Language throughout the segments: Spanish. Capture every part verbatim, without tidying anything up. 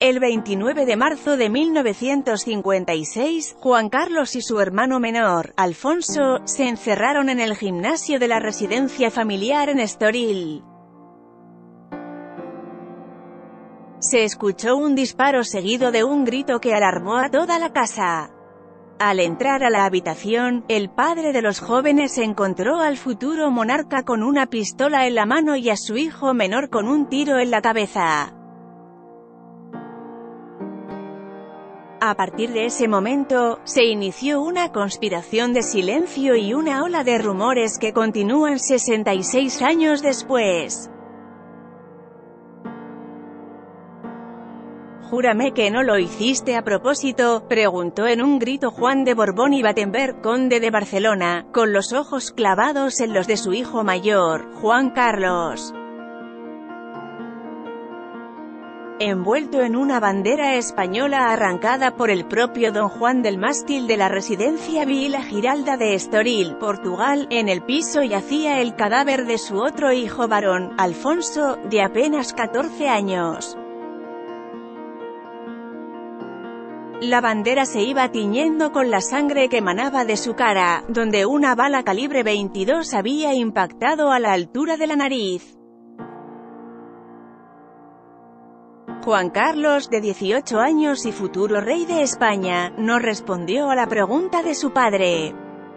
El veintinueve de marzo de mil novecientos cincuenta y seis, Juan Carlos y su hermano menor, Alfonso, se encerraron en el gimnasio de la residencia familiar en Estoril. Se escuchó un disparo seguido de un grito que alarmó a toda la casa. Al entrar a la habitación, el padre de los jóvenes encontró al futuro monarca con una pistola en la mano y a su hijo menor con un tiro en la cabeza. A partir de ese momento, se inició una conspiración de silencio y una ola de rumores que continúan sesenta y seis años después. «Júrame que no lo hiciste a propósito», preguntó en un grito Juan de Borbón y Battenberg, conde de Barcelona, con los ojos clavados en los de su hijo mayor, Juan Carlos. Envuelto en una bandera española arrancada por el propio don Juan del mástil de la residencia Vila Giralda de Estoril, Portugal, en el piso yacía el cadáver de su otro hijo varón, Alfonso, de apenas catorce años. La bandera se iba tiñendo con la sangre que emanaba de su cara, donde una bala calibre veintidós había impactado a la altura de la nariz. Juan Carlos, de dieciocho años y futuro rey de España, no respondió a la pregunta de su padre.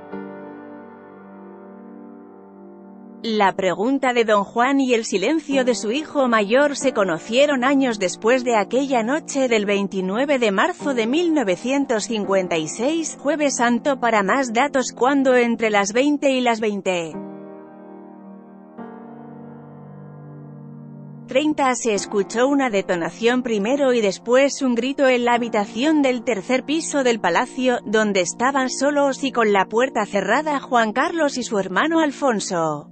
La pregunta de don Juan y el silencio de su hijo mayor se conocieron años después de aquella noche del veintinueve de marzo de mil novecientos cincuenta y seis, Jueves Santo. Para más datos, cuando entre las veinte y las veinte treinta se escuchó una detonación primero y después un grito en la habitación del tercer piso del palacio, donde estaban solos y con la puerta cerrada Juan Carlos y su hermano Alfonso.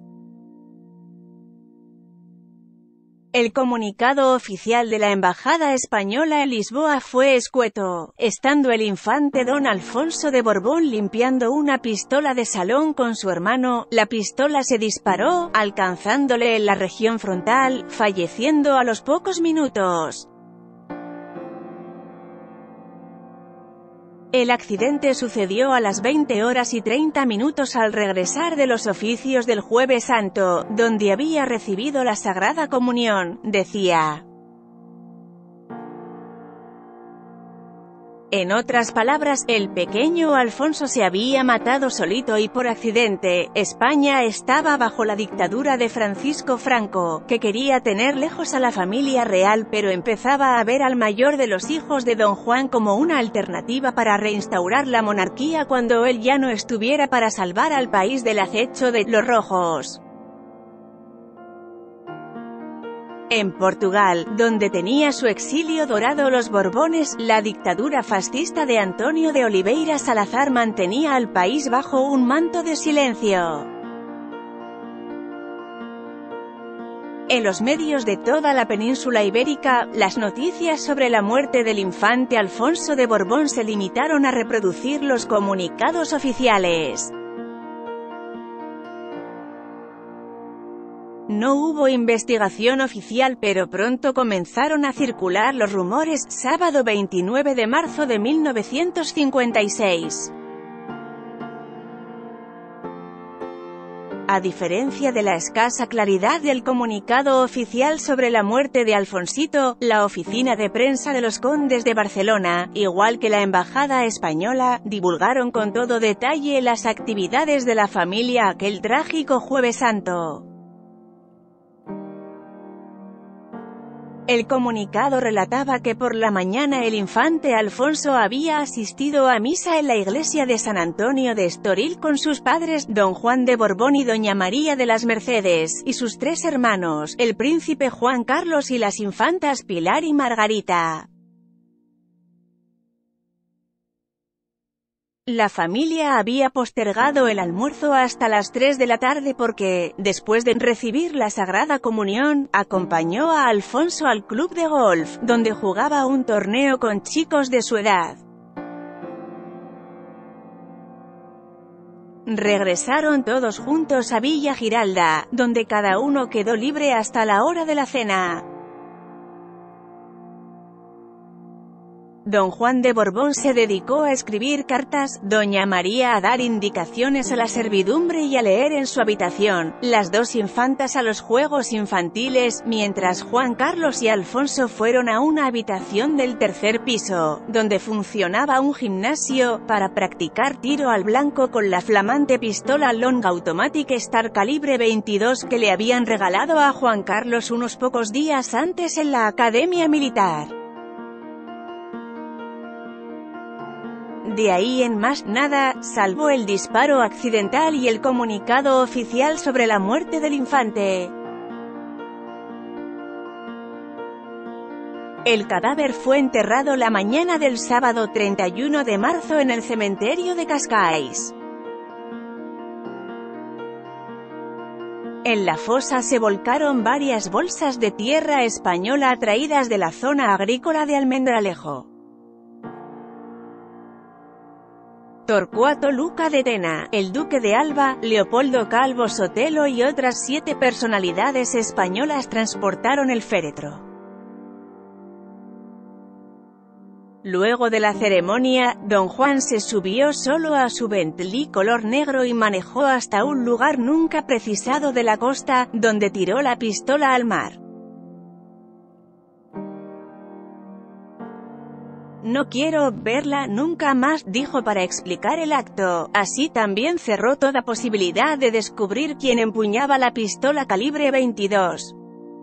El comunicado oficial de la Embajada Española en Lisboa fue escueto: estando el infante don Alfonso de Borbón limpiando una pistola de salón con su hermano, la pistola se disparó, alcanzándole en la región frontal, falleciendo a los pocos minutos. El accidente sucedió a las veinte horas y treinta minutos al regresar de los oficios del Jueves Santo, donde había recibido la Sagrada Comunión, decía. En otras palabras, el pequeño Alfonso se había matado solito y por accidente. España estaba bajo la dictadura de Francisco Franco, que quería tener lejos a la familia real, pero empezaba a ver al mayor de los hijos de don Juan como una alternativa para reinstaurar la monarquía cuando él ya no estuviera, para salvar al país del acecho de los rojos. En Portugal, donde tenía su exilio dorado los Borbones, la dictadura fascista de Antonio de Oliveira Salazar mantenía al país bajo un manto de silencio. En los medios de toda la península ibérica, las noticias sobre la muerte del infante Alfonso de Borbón se limitaron a reproducir los comunicados oficiales. No hubo investigación oficial, pero pronto comenzaron a circular los rumores. Sábado veintinueve de marzo de mil novecientos cincuenta y seis. A diferencia de la escasa claridad del comunicado oficial sobre la muerte de Alfonsito, la oficina de prensa de los condes de Barcelona, igual que la embajada española, divulgaron con todo detalle las actividades de la familia aquel trágico Jueves Santo. El comunicado relataba que por la mañana el infante Alfonso había asistido a misa en la iglesia de San Antonio de Estoril con sus padres, don Juan de Borbón y doña María de las Mercedes, y sus tres hermanos, el príncipe Juan Carlos y las infantas Pilar y Margarita. La familia había postergado el almuerzo hasta las tres de la tarde porque, después de recibir la Sagrada Comunión, acompañó a Alfonso al club de golf, donde jugaba un torneo con chicos de su edad. Regresaron todos juntos a Villa Giralda, donde cada uno quedó libre hasta la hora de la cena. Don Juan de Borbón se dedicó a escribir cartas, doña María a dar indicaciones a la servidumbre y a leer en su habitación, las dos infantas a los juegos infantiles, mientras Juan Carlos y Alfonso fueron a una habitación del tercer piso, donde funcionaba un gimnasio, para practicar tiro al blanco con la flamante pistola Long Automatic Star calibre veintidós que le habían regalado a Juan Carlos unos pocos días antes en la Academia Militar. De ahí en más, nada, salvo el disparo accidental y el comunicado oficial sobre la muerte del infante. El cadáver fue enterrado la mañana del sábado treinta y uno de marzo en el cementerio de Cascais. En la fosa se volcaron varias bolsas de tierra española traídas de la zona agrícola de Almendralejo. Torcuato Luca de Tena, el duque de Alba, Leopoldo Calvo Sotelo y otras siete personalidades españolas transportaron el féretro. Luego de la ceremonia, don Juan se subió solo a su Bentley color negro y manejó hasta un lugar nunca precisado de la costa, donde tiró la pistola al mar. «No quiero verla nunca más», dijo para explicar el acto. Así también cerró toda posibilidad de descubrir quién empuñaba la pistola calibre veintidós.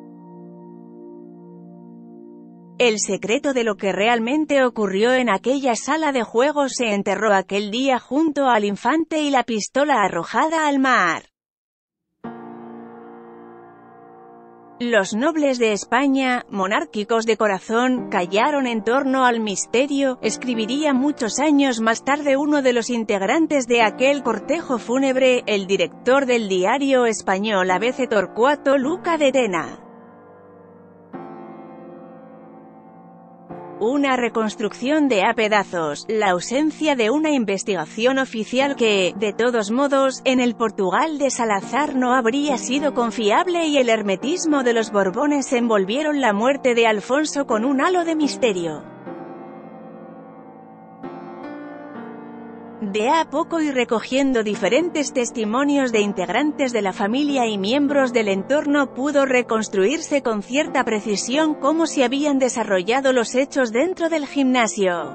El secreto de lo que realmente ocurrió en aquella sala de juegos se enterró aquel día junto al infante y la pistola arrojada al mar. Los nobles de España, monárquicos de corazón, callaron en torno al misterio, escribiría muchos años más tarde uno de los integrantes de aquel cortejo fúnebre, el director del diario español A B C Torcuato Luca de Tena. Una reconstrucción de a pedazos, la ausencia de una investigación oficial que, de todos modos, en el Portugal de Salazar no habría sido confiable y el hermetismo de los Borbones envolvieron la muerte de Alfonso con un halo de misterio. De a poco y recogiendo diferentes testimonios de integrantes de la familia y miembros del entorno pudo reconstruirse con cierta precisión cómo se habían desarrollado los hechos dentro del gimnasio.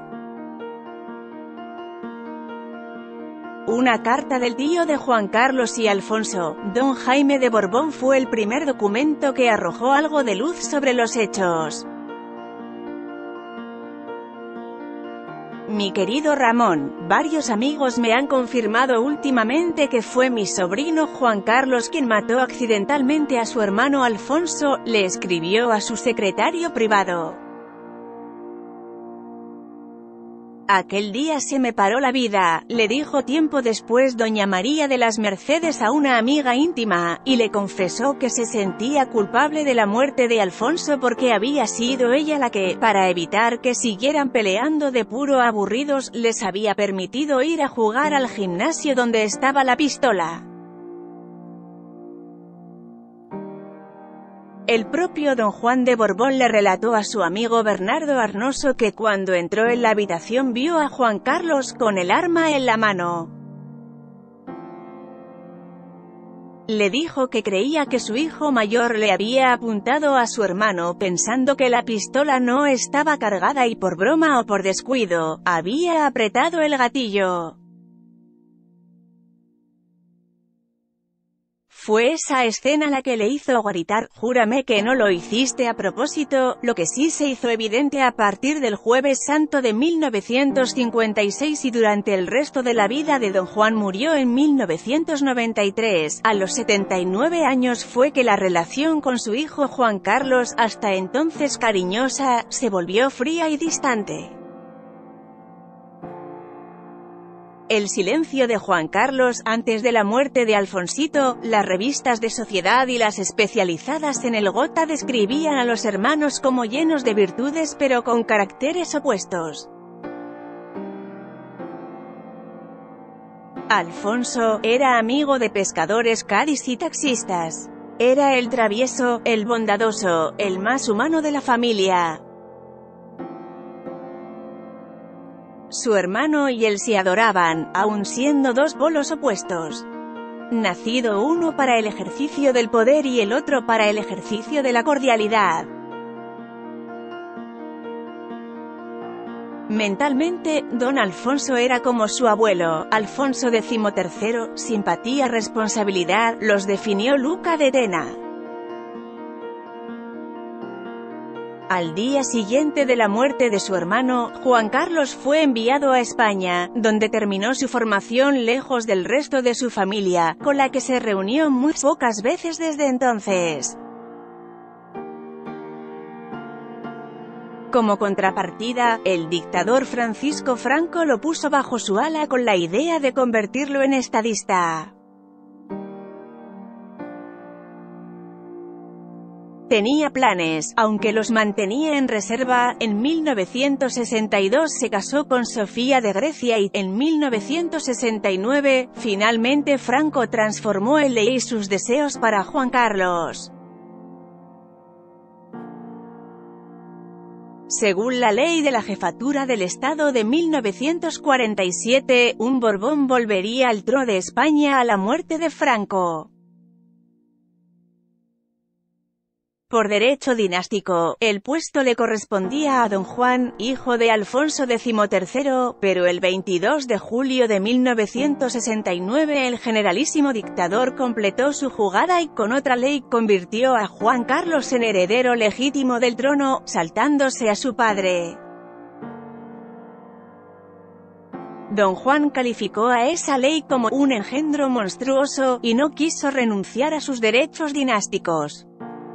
Una carta del tío de Juan Carlos y Alfonso, don Jaime de Borbón, fue el primer documento que arrojó algo de luz sobre los hechos. Mi querido Ramón, varios amigos me han confirmado últimamente que fue mi sobrino Juan Carlos quien mató accidentalmente a su hermano Alfonso, le escribió a su secretario privado. Aquel día se me paró la vida, le dijo tiempo después doña María de las Mercedes a una amiga íntima, y le confesó que se sentía culpable de la muerte de Alfonso porque había sido ella la que, para evitar que siguieran peleando de puro aburridos, les había permitido ir a jugar al gimnasio donde estaba la pistola. El propio don Juan de Borbón le relató a su amigo Bernardo Arnoso que cuando entró en la habitación vio a Juan Carlos con el arma en la mano. Le dijo que creía que su hijo mayor le había apuntado a su hermano pensando que la pistola no estaba cargada y por broma o por descuido, había apretado el gatillo. Fue esa escena la que le hizo gritar, «Júrame que no lo hiciste a propósito», lo que sí se hizo evidente a partir del Jueves Santo de mil novecientos cincuenta y seis y durante el resto de la vida de don Juan murió en mil novecientos noventa y tres, a los setenta y nueve años fue que la relación con su hijo Juan Carlos, hasta entonces cariñosa, se volvió fría y distante. El silencio de Juan Carlos, antes de la muerte de Alfonsito, las revistas de sociedad y las especializadas en el gota describían a los hermanos como llenos de virtudes pero con caracteres opuestos. Alfonso era amigo de pescadores cadis y taxistas. Era el travieso, el bondadoso, el más humano de la familia. Su hermano y él se adoraban, aun siendo dos polos opuestos. Nacido uno para el ejercicio del poder y el otro para el ejercicio de la cordialidad. Mentalmente, don Alfonso era como su abuelo, Alfonso decimotercero, simpatía, responsabilidad, los definió Luca de Tena. Al día siguiente de la muerte de su hermano, Juan Carlos fue enviado a España, donde terminó su formación lejos del resto de su familia, con la que se reunió muy pocas veces desde entonces. Como contrapartida, el dictador Francisco Franco lo puso bajo su ala con la idea de convertirlo en estadista. Tenía planes, aunque los mantenía en reserva. En mil novecientos sesenta y dos se casó con Sofía de Grecia y, en mil novecientos sesenta y nueve, finalmente Franco transformó en ley sus deseos para Juan Carlos. Según la ley de la jefatura del Estado de mil novecientos cuarenta y siete, un Borbón volvería al trono de España a la muerte de Franco. Por derecho dinástico, el puesto le correspondía a don Juan, hijo de Alfonso decimotercero, pero el veintidós de julio de mil novecientos sesenta y nueve el generalísimo dictador completó su jugada y con otra ley convirtió a Juan Carlos en heredero legítimo del trono, saltándose a su padre. Don Juan calificó a esa ley como un engendro monstruoso, y no quiso renunciar a sus derechos dinásticos.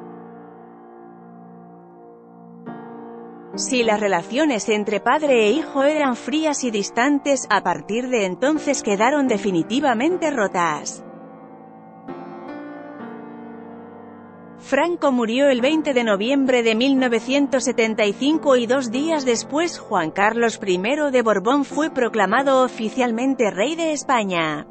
Si las relaciones entre padre e hijo eran frías y distantes, a partir de entonces quedaron definitivamente rotas. Franco murió el veinte de noviembre de mil novecientos setenta y cinco y dos días después Juan Carlos primero de Borbón fue proclamado oficialmente rey de España.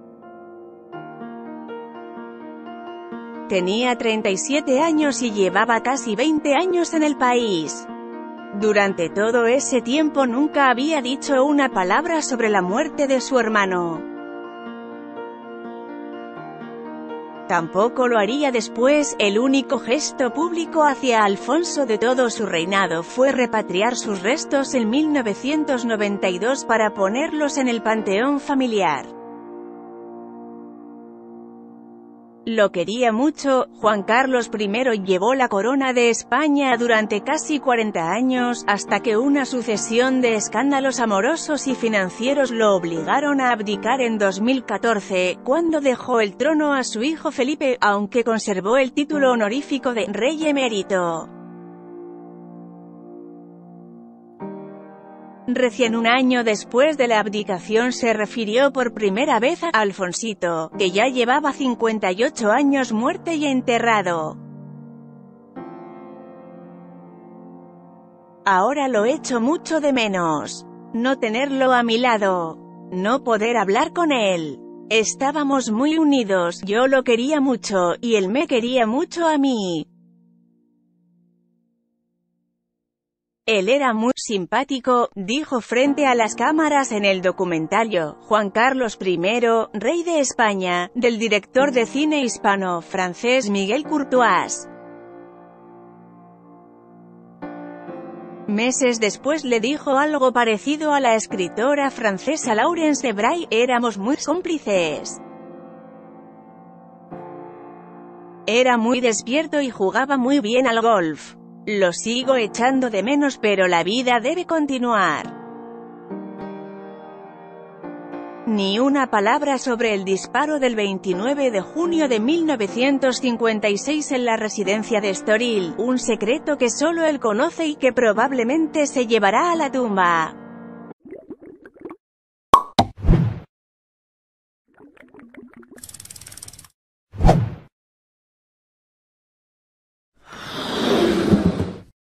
Tenía treinta y siete años y llevaba casi veinte años en el país. Durante todo ese tiempo nunca había dicho una palabra sobre la muerte de su hermano. Tampoco lo haría después. El único gesto público hacia Alfonso de todo su reinado fue repatriar sus restos en mil novecientos noventa y dos para ponerlos en el panteón familiar. Lo quería mucho. Juan Carlos primero llevó la corona de España durante casi cuarenta años, hasta que una sucesión de escándalos amorosos y financieros lo obligaron a abdicar en dos mil catorce, cuando dejó el trono a su hijo Felipe, aunque conservó el título honorífico de rey emérito. Recién un año después de la abdicación se refirió por primera vez a Alfonsito, que ya llevaba cincuenta y ocho años muerto y enterrado. Ahora lo echo mucho de menos. No tenerlo a mi lado. No poder hablar con él. Estábamos muy unidos, yo lo quería mucho, y él me quería mucho a mí. Él era muy simpático, dijo frente a las cámaras en el documentario Juan Carlos primero, rey de España, del director de cine hispano-francés Miguel Courtois. Meses después le dijo algo parecido a la escritora francesa Laurence de Bray: éramos muy cómplices. Era muy despierto y jugaba muy bien al golf. Lo sigo echando de menos, pero la vida debe continuar. Ni una palabra sobre el disparo del veintinueve de junio de mil novecientos cincuenta y seis en la residencia de Estoril, un secreto que solo él conoce y que probablemente se llevará a la tumba.